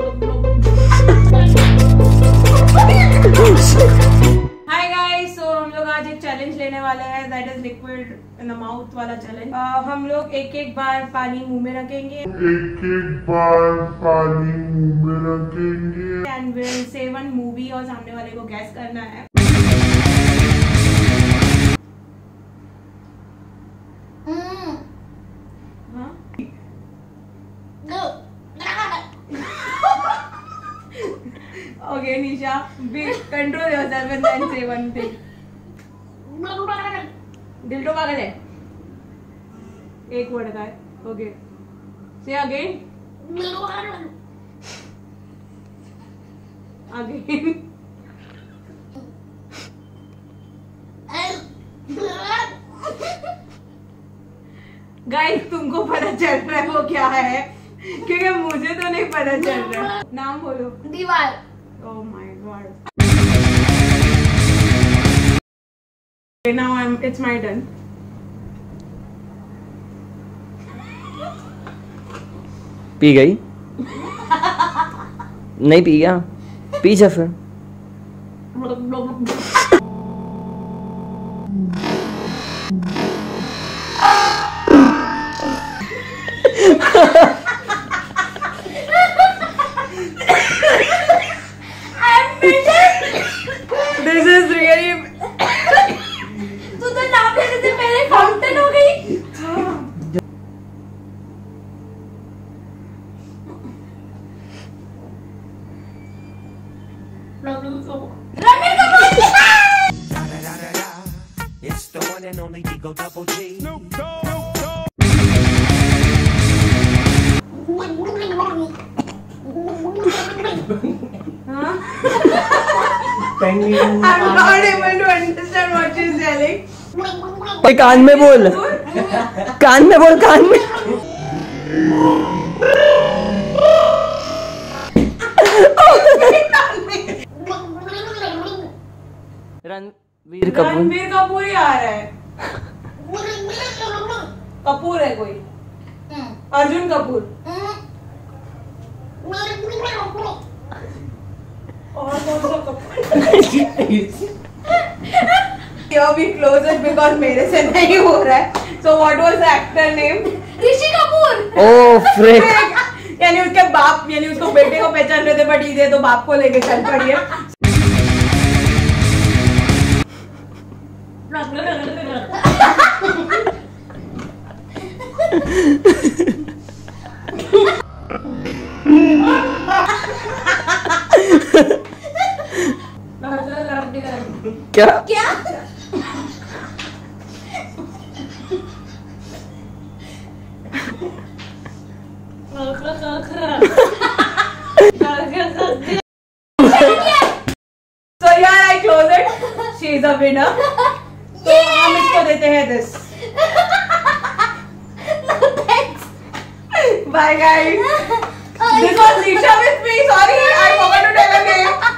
Hi guys, सो हम लोग आज एक चैलेंज लेने वाले हैं, that is liquid in the mouth वाला चैलेंज। हम लोग एक बार पानी मुंह में रखेंगे, and will say one movie और सामने वाले को गैस करना है। Okay, Nisha, control yourself and then say one thing. दिल तो पागल है। एक वर्ड का है। Okay. Say again. Again. Guys, तुमको पता चल रहा है वो क्या है? क्योंकि मुझे तो नहीं पता चल रहा। नाम बोलो। दीवार। Oh my god. Okay, now it's my turn. पी गई? नहीं पी गया? पी जा फिर। This is really. तू तो नाम लेने से पहले फाउंटेन हो गई। Ranbir Kapoor. It's the one and only Digo Double G. I'm not able to understand what she's telling. कान में बोल, कान में बोल, कान में। रणबीर कपूर। रणबीर कपूर ही आ रहा है। कपूर है कोई। अर्जुन कपूर। और कौन सा Kapoor? Here we close it because मेरे से नहीं हो रहा है। So what was the actor name? Rishi Kapoor. Oh frick! यानी उसके बाप, यानी उसको बेटे को पहचान रहे थे, बट ये तो बाप को लेके चल पड़ी है। क्या? क्या? So yeah, I close it. She is a winner. So हम इसको देते हैं this. No thanks. Bye guys. This was Nisha with me. Sorry, I forgot to tell her name.